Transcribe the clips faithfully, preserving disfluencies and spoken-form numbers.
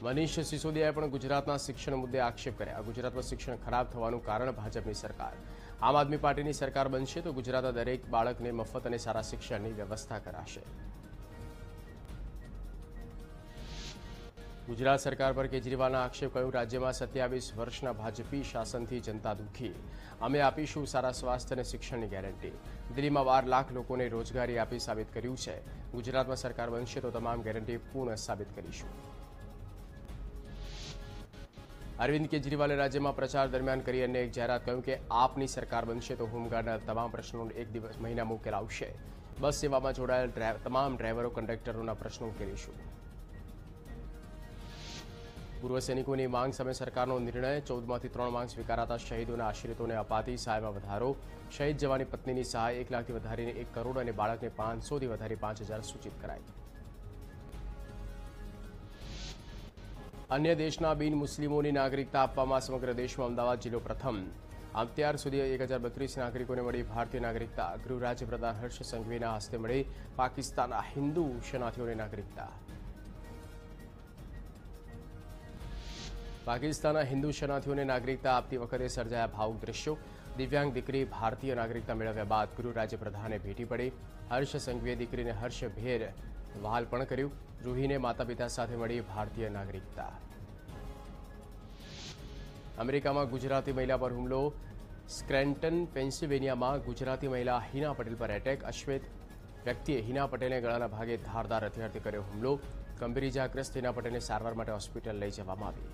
મનીષ સિસોદિયાએ પણ ગુજરાતના શિક્ષણ મુદ્દે આક્ષેપ કર્યા। ગુજરાતમાં શિક્ષણ ખરાબ થવાનું કારણ ભાજપની સરકાર। આમ આદમી પાર્ટીની સરકાર બનશે તો ગુજરાતના દરેક બાળકને મફત અને સારા શિક્ષણની વ્યવસ્થા કરાશે। ગુજરાત સરકાર પર કેજરીવાલના આક્ષેપ કહ્યું, રાજ્યમાં સત્યાવીસ વર્ષના ભાજપી શાસનથી જનતા દુઃખી। અમે આપીશું સારા સ્વાસ્થ્ય અને શિક્ષણની ગેરંટી। દિલ્હીમાં બાર લાખ લોકોને રોજગારી આપી સાબિત કર્યું છે। ગુજરાતમાં સરકાર બનશે તો તમામ ગેરંટી પૂર્ણ સાબિત કરીશું। अरविंद केजरीवाले राज्य में प्रचार दरमियान करी अन्य एक जाहरात कहूं कि आपनी सरकार बनशे तो होमगार्डना तमाम प्रश्नों एक दिवस महीना में उकेल आवशे। बस सेवा में जोड़ायेल तमाम ड्राइवरों कंडक्टरों प्रश्नों उकेलीशुं। पूर्व सैनिकों की मांग समय सरकार निर्णय चौदह त्रण मांग स्वीकाराता शहीदों आश्रितों ने अपाती सहाय में वधारो। शहीद जवानी पत्नी की सहाय एक लाख थी वधारीने एक करोड़ और बाळक ने पांच सौ थी वधारी पांच हजार सूचित कराई। अन्य देशना बिन मुस्लिमों की नागरिकता आपवामां समग्र देश में अमदावाद जिल्लो प्रथम। अत्यार सुधी एक हजार बत्रीस नागरिकों ने मળી भारतीय नागरिकता। गृह राज्य प्रधान हर्ष संघवीना हस्ते मળી पाकिस्तान हिंदू शरणार्थियों ने नागरिकता। पाकिस्तान हिंदू शरणार्थियों ने नागरिकता आपती वखते सर्जाया भावुक दृश्यों। दिव्यांग दीकरी भारतीय नागरिकता मेळव्या बाद गृह राज्य प्रधाने भेटी पड़ी। हर्ष संघवीए दीकरीने हर्षभेर वहालपण कर्युं। रूहीने माता पिता साथे मળી भारतीय नागरिकता। अमेरिका में गुजराती महिला पर हुमलो। स्क्रैटन पेन्सिल्वेनिया में गुजराती महिला हिना पटेल पर एटेक। अश्वेत व्यक्तिए हिना पटेल ने गळाना भागे धारदार हथियारथी कर्यो हुमलो। गंभीर इजाग्रस्त हिना पटेल ने सारवार माटे होस्पिटल लई जवामां आवी।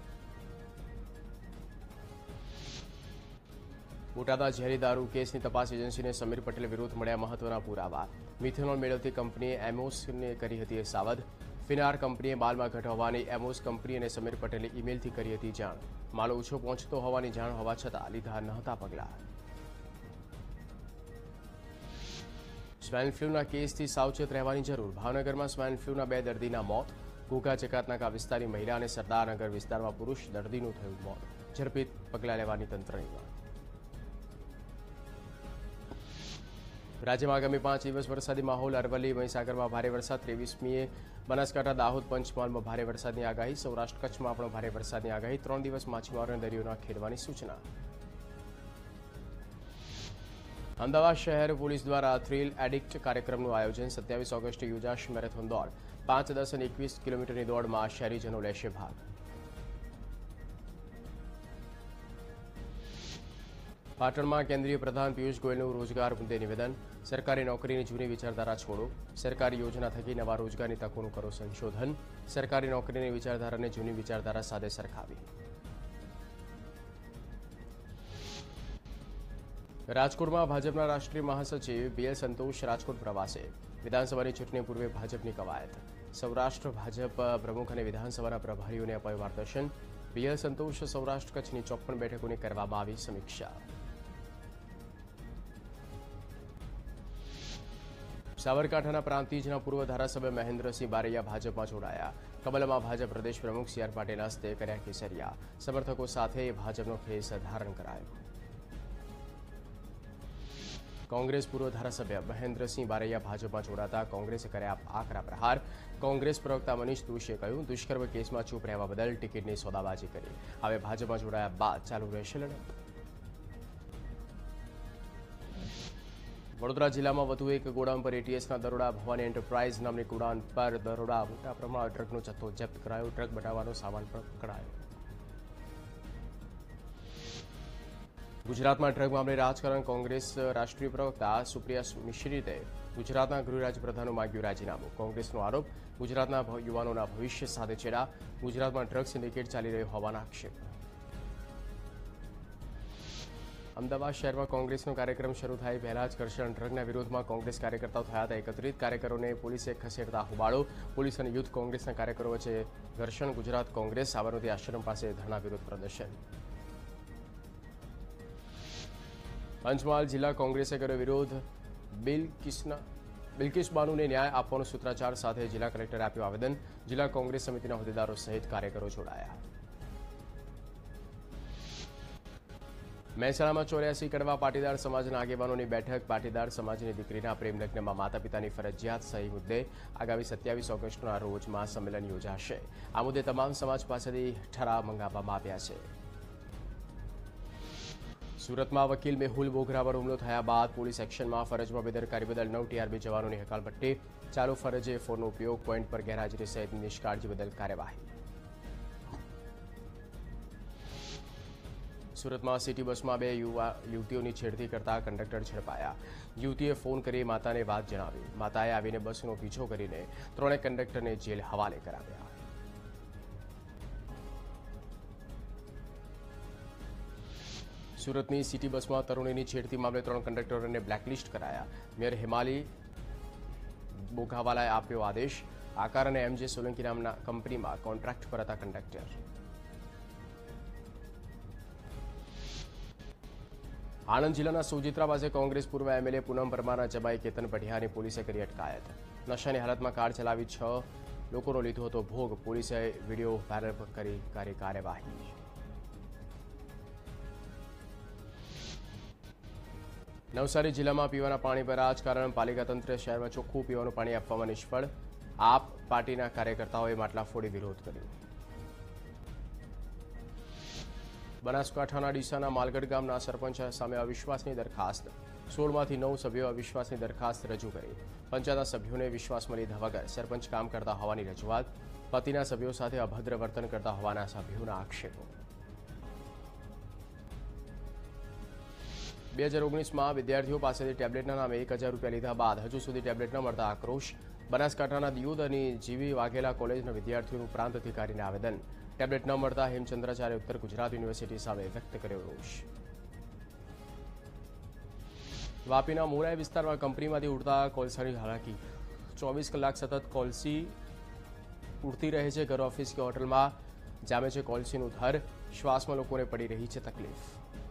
बोटादा झेरी दारू केसनी तपास एजेंसी ने समीर पटेल विरुद्ध मळ्या महत्वना पुरावा। मिथेनॉल मेळवती कंपनीए एमोस ने करी हती सावध। फिनार कंपनीए मालमां घट होवानी एमोस कंपनी अने समीर पटेले ईमेलथी करी हती जाण। माल ओछो पहोंचतो होवानी जाण होवा छतां लीधा नहोता पगलां। स्वाइन फ्लूना केसथी सावचेत रहेवानी जरूर। भावनगरमां स्वाइन फ्लूना बे दर्दीना मौत। घोघा चकातनाका विस्तारनी महिला अने सरदारनगर विस्तारमां पुरुष दर्दीनुं थयुं मौत। झड़पी पगलां लेवानी तंत्रनी मांग। राज्य में आगामी पांच दिवस वरसादी माहौल। अरवली महीसागर में भारे वरसाद। तेवीसमीए बनासकांठा दाहोद पंचमहाल में भारे वरसादनी आगाही। सौराष्ट्र कच्छ में पण भारे वरसादनी आगाही। त्रण दिवस माछीमारोने दरियो न खेडवानी सूचना। अमदावाद शहर पुलिस द्वारा थ्रिल एडिक्ट कार्यक्रमનું आयोजन। सत्यावीस ऑगस्टे योजाशे મેરેથોન दौड़। पांच दस और एकवीस किलोमीटर की दौड़ में शहरीजनों लेशे भाग। पाटण में केंद्रीय प्रधान पीयूष गोयलનું रोजगार मुद्दे निवेदन। सरकारी नौकरी की जूनी विचारधारा छोड़ो। सरकारी योजना थकी नवा रोजगार की तकों करो संशोधन। सरकारी नौकरी की विचारधारा ने जूनी विचारधारा साथे सरखावी। राजकोट में भाजपा राष्ट्रीय महासचिव बीएल संतोष राजकोट प्रवासे। विधानसभा चूंटणी पूर्वे भाजपा कवायत। सौराष्ट्र भाजप प्रमुख और विधानसभा प्रभारीओं ने अपायुं मार्गदर्शन। बीएल संतोष सौराष्ट्र कच्छ की चौप्पन बैठकों की करवामां आवी समीक्षा। साबरकांठाना प्रांतिजना पूर्व धारासभ्य महेन्द्रसिंह बारैया भाजप में जोड़ाया। कमलमा भाजप प्रदेश प्रमुख सी आर पाटील हस्ते कर्या केसरिया। समर्थकों साथे भाजपनो खेस धारण करायो। कांग्रेस पूर्व धारासभ्य महेन्द्रसिंह बारैया भाजप में जोड़ाता कांग्रेसे कर्या आकरा प्रहार। कांग्रेस प्रवक्ता मनीष दोशीए कह્યું, दुष्कर्म केस में चूप रहवा बदल टिकિટની સોદાબાજી કરી। હવે भाजप में जोड़ाया बाद चालू રહેશે લડત। वडोदरा जिला में વધુ एक गोडाउन पर एटीएसना दरोड़ा। भवानी एंटरप्राइज नामनी गोडाउन पर दरोड़ा। मोटा प्रमाण ट्रकનો જથ્થો जप्त करायो। ट्रक બનાવવાનો सामान પણ પકડાયો। गुजरात में ट्रक मामले राजकारण। कांग्रेस राष्ट्रीय प्रवक्ता सुप्रिया मिश्रीए गुजरात गृह राज्य प्रधान मांग्यु राजीनामું। कांग्रेस आरोप गुजरात युवाओं भविष्य साथ छेड़ा। गुजरात में ट्रक सिंडिकेट चाली रह्यो होवाना आक्षेप। अमदावाद शहर में कांग्रेस कार्यक्रम शुरू थाय पहला ज घर्षण। ट्रकना विरोध में कांग्रेस कार्यकर्ताओं थया हता एकत्रित। कार्यकरों ने पुलिसे खसेड़ता होबाळो। पुलिस और युद्ध कांग्रेस कार्यकरों वच्चे घर्षण। गुजरात कांग्रेस साबरमती आश्रम पास धरना विरोध प्रदर्शन। पंचमहाल जिला कांग्रेसे कर्यो विरोध। बिलकिसना बिल्किस बानू ने न्याय आपवानो सूत्राचार साथे जिला कलेक्टरे आप्युं आवेदन। जिला कांग्रेस समितिना होद्देदारो सहित कार्यकरो जोड़ाया। મહેસાણામાં ચોર્યાસી કડવા પાટીદાર સમાજના આગેવાનોની બેઠક. પાટીદાર સમાજની દીકરીના પ્રેમલગ્નમાં માતા પિતાની ફરજિયાત સહી મુદ્દે આગામી સત્યાવીસ ઓગસ્ટના રોજ મહાસંમેલન યોજાશે. આ મુદ્દે તમામ સમાજ પાસેથી ઠરાવ મંગાવવામાં આવ્યા છે. સુરતમાં વકીલ મેહુલ બોગરા પર હુમલો થયા બાદ પોલીસ એક્શનમાં. ફરજમાં બેદરકારી બદલ નવ ટીઆરબી જવાનોની હકાલપટ્ટી. ચાલુ ફરજે ફોનનો ઉપયોગ, પોઈન્ટ પર ગેરહાજરી સહિતની નિષ્કાળજી બદલ કાર્યવાહી. સુરતમાં સિટી બસમાં બે યુવા યુવતીઓની છેડતી કરતા કંડક્ટર ઝડપાયા. યુવતીએ ફોન કરી માતાને વાત જણાવી. માતાએ આવીને બસનો પીછો કરીને ત્રણેય કંડક્ટરને જેલ હવાલે કરાવ્યા. સુરતની સિટી બસમાં તરુણીની છેડતી મામલે ત્રણ કંડક્ટરોને બ્લેકલિસ્ટ કરાયા. મેયર હિમાલી બોઘાવાલાએ આપ્યો આદેશ. આકાર અને એમજે સોલંકી નામના કંપનીમાં કોન્ટ્રાક્ટ પર હતા કંડક્ટર. આણંદ જિલ્લાના સોજિત્રા પાસે કોંગ્રેસ પૂર્વ એમએલએ પૂનમ પરમારના જમાઈ કેતન પઢિયાની પોલીસે કરી અટકાયત. નશાની હાલતમાં કાર ચલાવી છ લોકોનો લીધો હતો ભોગ. પોલીસે વિડીયો વાયરલ કરી કરી કાર્યવાહી. નવસારી જિલ્લામાં પીવાના પાણી પર રાજકારણ. પાલિકા તંત્રે શહેરમાં ચોખ્ખું પીવાનું પાણી આપવામાં નિષ્ફળ. આપ પાર્ટીના કાર્યકર્તાઓએ માટલા ફોડી વિરોધ કર્યો. બનાસકાંઠાના ડીસાના માલગઢ ગામના સરપંચ સામે અવિશ્વાસની દરખાસ્ત. સોળમાંથી નવ સભ્યોએ અવિશ્વાસની દરખાસ્ત રજૂ કરી. પંચાયતના સભ્યોને વિશ્વાસમાં લીધા વગર સરપંચ કામ કરતા હોવાની રજૂઆત. પતિના સભ્યો સાથે અભદ્ર વર્તન કરતા હોવાના સભ્યોના આક્ષેપો. બે હજાર ઓગણીસમાં વિદ્યાર્થીઓ પાસેથી ટેબ્લેટના નામે એક હજાર રૂપિયા લીધા બાદ હજુ સુધી ટેબ્લેટ ન મળતા આક્રોશ. બનાસકાંઠાના દિયોદ અને જીવી વાઘેલા કોલેજના વિદ્યાર્થીઓનું પ્રાંત અધિકારીને આવેદન. ટેબ્લેટ ન મળતા હેમચંદ્રાચાર્ય ઉત્તર ગુજરાત યુનિવર્સિટી સામે વ્યક્ત કર્યો રોષ. વાપીના મોરાઈ વિસ્તારમાં કંપનીમાંથી ઉડતા કોલસાની હાલાકી. ચોવીસ કલાક સતત કોલસી ઉડતી રહે છે. ઘર, ઓફિસ કે હોટલમાં જામે છે કોલસીનું થર. શ્વાસમાં લોકોને પડી રહી છે તકલીફ.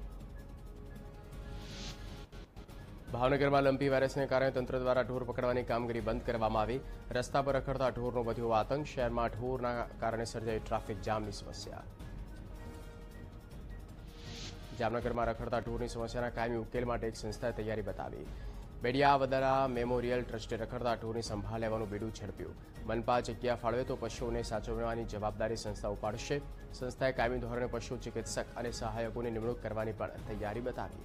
ભાવનગરમાં લંપી વાયરસને કારણે તંત્ર દ્વારા ઢોર પકડવાની કામગીરી બંધ કરવામાં આવી. રસ્તા પર રખડતા ઢોરનો વધ્યો આતંક. શહેરમાં ઢોરના કારણે સર્જાઈ ટ્રાફિક જામની સમસ્યા. જામનગરમાં રખડતા ઢોરની સમસ્યાના કાયમી ઉકેલ માટે એક સંસ્થાએ તૈયારી બતાવી. બેડિયાવદરા મેમોરિયલ ટ્રસ્ટે રખડતા ઢોરની સંભાળ લેવાનું બીડું ઝડપ્યું. મનપા જગ્યા ફાળવે તો પશુઓને સાચવવાની જવાબદારી સંસ્થા ઉપાડશે. સંસ્થાએ કાયમી ધોરણે પશુ ચિકિત્સક અને સહાયકોની નિમણૂક કરવાની પણ તૈયારી બતાવી.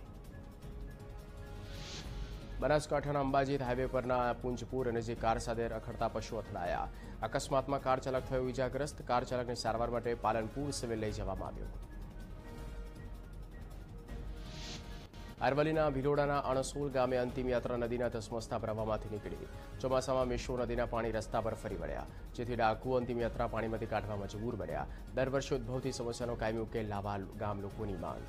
બનાસકાંઠાના અંબાજી હાઈવે પરના પુંજપુર નજીક કાર સાથે રખડતા પશુ અથડાયા. અકસ્માતમાં કાર ચાલક થયો ઇજાગ્રસ્ત. કાર ચાલકને સારવાર માટે પાલનપુર સિવિલ લઈ જવામાં આવ્યો. અરવલ્લીના ભિલોડાના અણસોલ ગામે અંતિમ યાત્રા નદીના ધસમસતા પ્રવાહમાંથી નીકળી. ચોમાસામાં મેશ્વો નદીના પાણી રસ્તા પર ફરી વળ્યા, જેથી ડાકુ અંતિમ યાત્રા પાણીમાંથી કાઢવા મજબૂર બન્યા. દર વર્ષે ઉદ્ભવતી સમસ્યાનો કાયમી ઉકેલ લાવવા ગામ લોકોની માંગ.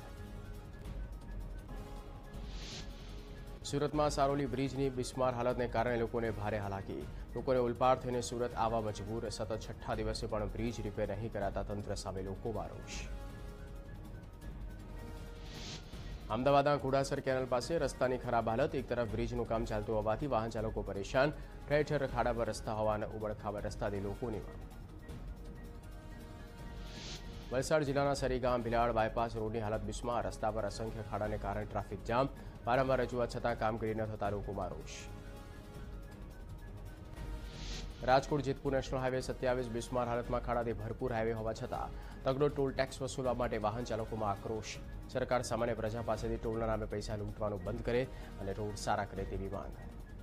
સુરતમાં સારોલી બ્રિજની બિસ્માર હાલતને કારણે લોકોને ભારે હાલાકી. લોકોને ઉલપાડ થઈને સુરત આવવા મજબૂર. સતત છઠ્ઠા દિવસે પણ બ્રિજ રિપેર નહીં કરાતા તંત્ર સામે લોકોમાં રોષ. અમદાવાદના ઘોડાસર કેનાલ પાસે રસ્તાની ખરાબ હાલત. એક તરફ બ્રિજનું કામ ચાલતું હોવાથી વાહન ચાલકો પરેશાન. ઠેર ઠેર ખાડા પર રસ્તા હોવાના ઉબડખાબડ રસ્તાથી લોકોની માંગ. વલસાડ જિલ્લાના સરીગામ ભિલાડ બાયપાસ રોડની હાલત બિસ્માર. રસ્તા પર અસંખ્ય ખાડાને કારણે ટ્રાફિક જામ. વારંવાર રજૂઆત છતાં કામગીરી ન થતા લોકોમાં રોષ. રાજકોટ જેતપુર નેશનલ હાઈવે સત્યાવીસ બિસ્માર હાલતમાં ખાડાથી ભરપૂર હાઈવે હોવા છતાં તગડો ટોલ ટેક્સ વસૂલવા માટે વાહન ચાલકોમાં આક્રોશ. સરકાર સામાન્ય પ્રજા પાસેથી ટોલના નામે પૈસા લૂંટવાનું બંધ કરે અને રોડ સારા કરે તેવી માંગ.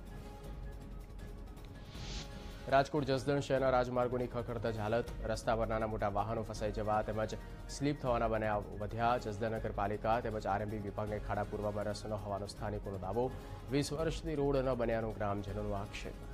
રાજકોટ જસદણ શહેરના રાજમાર્ગોની ખખડતા જ હાલત. રસ્તા પર નાના મોટા વાહનો ફસાઈ જવા તેમજ સ્લીપ થવાના બનાવ વધ્યા. જસદણ નગરપાલિકા તેમજ આરએમબી વિભાગને ખાડા પૂરવામાં રસ ન હોવાનો સ્થાનિકોનો દાવો. વીસ વર્ષથી રોડ ન બન્યાનો ગ્રામજનોનો આક્ષેપ.